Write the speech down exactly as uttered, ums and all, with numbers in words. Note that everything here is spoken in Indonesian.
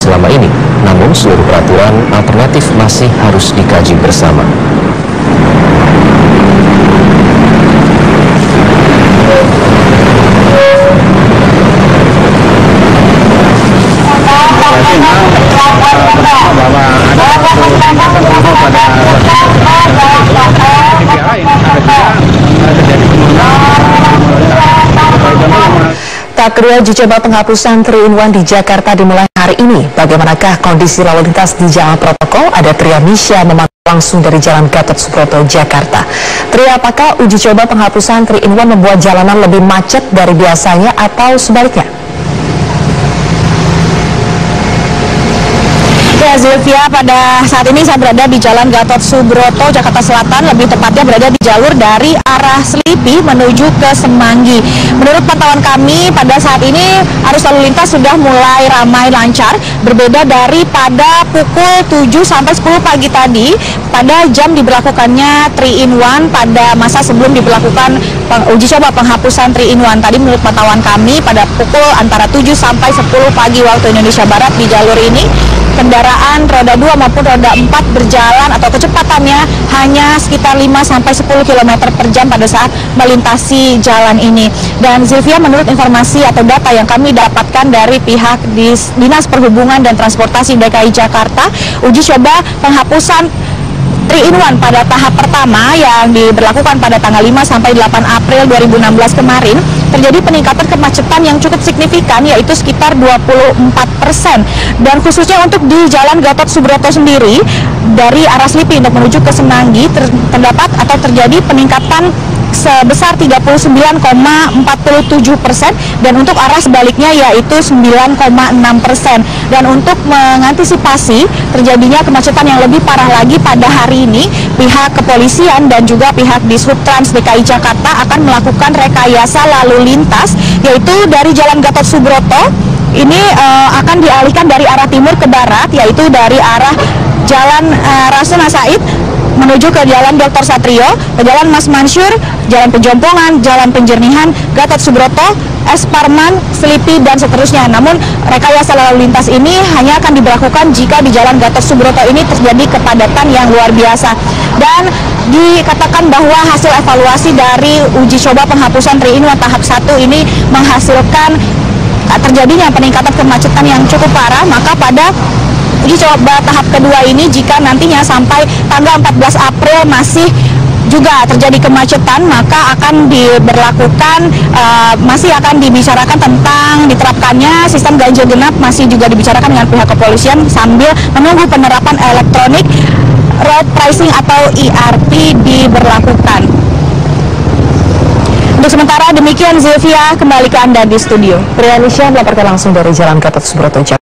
selama ini. Namun seluruh peraturan alternatif masih harus dikaji bersama. Tahap kedua uji coba penghapusan tiga in satu di Jakarta dimulai hari ini. Bagaimanakah kondisi lalu lintas di Jalan Protokol? Ada Tria Misha memantau langsung dari Jalan Gatot Subroto, Jakarta. Tria, apakah uji coba penghapusan tiga in satu membuat jalanan lebih macet dari biasanya atau sebaliknya? Ya, Zilvia, pada saat ini saya berada di Jalan Gatot Subroto, Jakarta Selatan, lebih tepatnya berada di jalur dari arah Selipi menuju ke Semanggi. Menurut pantauan kami, pada saat ini arus lalu lintas sudah mulai ramai lancar, berbeda dari pada pukul tujuh sampai sepuluh pagi tadi, pada jam diberlakukannya tiga in satu pada masa sebelum diberlakukan uji coba penghapusan tiga in satu. Tadi menurut pantauan kami, pada pukul antara tujuh sampai sepuluh pagi waktu Indonesia Barat di jalur ini, kendaraan roda dua maupun roda empat berjalan atau kecepatannya hanya sekitar lima sampai sepuluh kilometer per jam pada saat melintasi jalan ini. Dan Zilvia, menurut informasi atau data yang kami dapatkan dari pihak Dinas Perhubungan dan Transportasi D K I Jakarta, uji coba penghapusan tiga in satu pada tahap pertama yang diberlakukan pada tanggal lima sampai delapan April dua ribu enam belas kemarin, terjadi peningkatan kemacetan yang cukup signifikan, yaitu sekitar dua puluh empat persen. Dan khususnya untuk di Jalan Gatot Subroto sendiri, dari arah Selipi untuk menuju ke Semanggi, ter terdapat atau terjadi peningkatan sebesar tiga puluh sembilan koma empat tujuh persen, dan untuk arah sebaliknya yaitu sembilan koma enam persen. Dan untuk mengantisipasi terjadinya kemacetan yang lebih parah lagi pada hari ini, pihak kepolisian dan juga pihak Dishub Trans D K I Jakarta akan melakukan rekayasa lalu lintas, yaitu dari Jalan Gatot Subroto ini uh, akan dialihkan dari arah timur ke barat, yaitu dari arah Jalan uh, Rasuna Said menuju ke Jalan Doktor Satrio, ke Jalan Mas Mansur, Jalan Pejompongan, Jalan Penjernihan, Gatot Subroto, Es Parman, Selipi, dan seterusnya. Namun rekayasa lalu lintas ini hanya akan diberlakukan jika di Jalan Gatot Subroto ini terjadi kepadatan yang luar biasa. Dan dikatakan bahwa hasil evaluasi dari uji coba penghapusan tiga in satu tahap satu ini menghasilkan terjadinya peningkatan kemacetan yang cukup parah. Maka pada uji coba tahap kedua ini, jika nantinya sampai tanggal empat belas April masih juga terjadi kemacetan, maka akan diberlakukan, uh, masih akan dibicarakan tentang diterapkannya sistem ganjil genap, masih juga dibicarakan dengan pihak kepolisian sambil menunggu penerapan elektronik road pricing atau E R P diberlakukan. Untuk sementara demikian, Zilvia, kembali ke Anda di studio. Tria Misha melaporkan langsung dari Jalan Gatot Subroto, Jakarta.